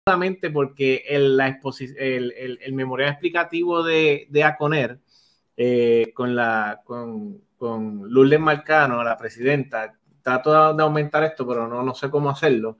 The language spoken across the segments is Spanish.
solamente porque el memorial explicativo de ACONER con Lourdes Marcano, la presidenta, trato de aumentar esto, pero no sé cómo hacerlo.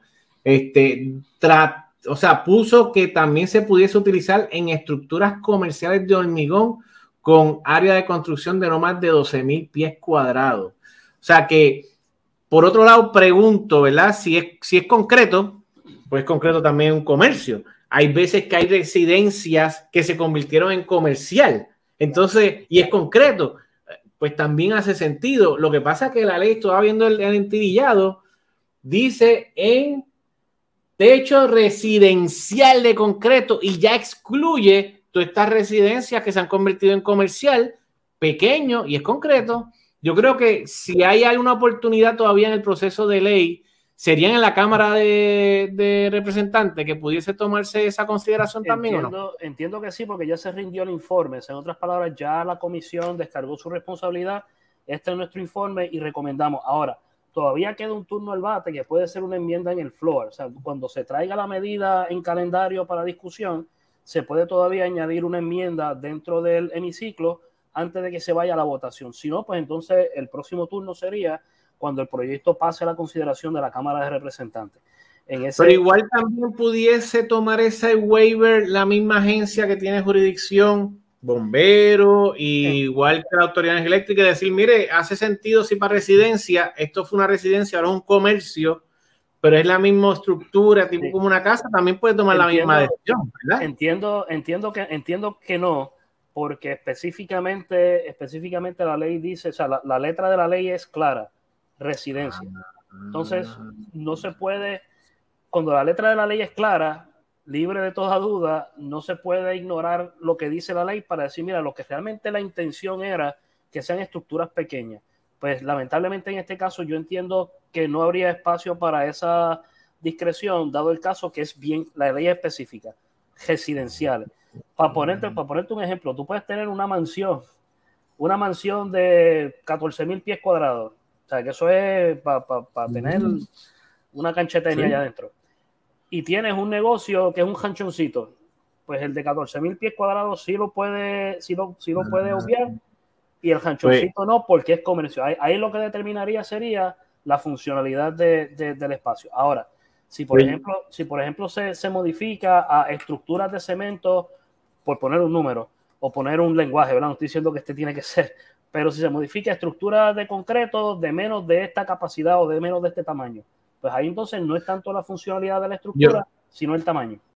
O sea, puso que también se pudiese utilizar en estructuras comerciales de hormigón con área de construcción de no más de 12,000 pies cuadrados. O sea que, por otro lado, pregunto, ¿verdad? Si es concreto, pues concreto también un comercio. Hay veces que hay residencias que se convirtieron en comercial. Entonces, y es concreto, pues también hace sentido. Lo que pasa es que la ley, estaba viendo el entillado, dice en techo residencial de concreto y ya excluye todas estas residencias que se han convertido en comercial, pequeño y es concreto. Yo creo que si hay alguna oportunidad todavía en el proceso de ley, sería en la Cámara de Representantes que pudiese tomarse esa consideración también, ¿o no? Entiendo que sí, porque ya se rindió el informe. En otras palabras, ya la comisión descargó su responsabilidad. Este es nuestro informe y recomendamos. Ahora, todavía queda un turno al bate que puede ser una enmienda en el floor. O sea, cuando se traiga la medida en calendario para discusión, se puede todavía añadir una enmienda dentro del hemiciclo antes de que se vaya a la votación. Si no, pues entonces el próximo turno sería cuando el proyecto pase a la consideración de la Cámara de Representantes. Pero igual también pudiese tomar ese waiver la misma agencia que tiene jurisdicción, bombero, igual que la autoridad eléctrica, y decir, mire, hace sentido si para residencia, esto fue una residencia, ahora es un comercio, pero es la misma estructura, tipo como una casa, también puede tomar la misma decisión, ¿verdad? Entiendo que no, porque específicamente la ley dice, o sea, la letra de la ley es clara, residencia. Entonces, no se puede, cuando la letra de la ley es clara, libre de toda duda, no se puede ignorar lo que dice la ley para decir, mira, lo que realmente la intención era que sean estructuras pequeñas. Pues lamentablemente en este caso yo entiendo que no habría espacio para esa discreción, dado el caso que es bien, la ley específica, residenciales. Para ponerte un ejemplo, tú puedes tener una mansión de 14,000 pies cuadrados, o sea, que eso es para tener una canchetería allá adentro. Y tienes un negocio que es un ranchoncito, pues el de 14,000 pies cuadrados sí lo puede obviar y el ranchoncito no, porque es comercio. Ahí lo que determinaría sería la funcionalidad del espacio. Ahora, si por ejemplo se modifica a estructuras de cemento, por poner un número o poner un lenguaje, ¿verdad? No estoy diciendo que este tiene que ser, pero si se modifica a estructuras de concreto de menos de esta capacidad o de menos de este tamaño, pues ahí entonces no es tanto la funcionalidad de la estructura, sino el tamaño.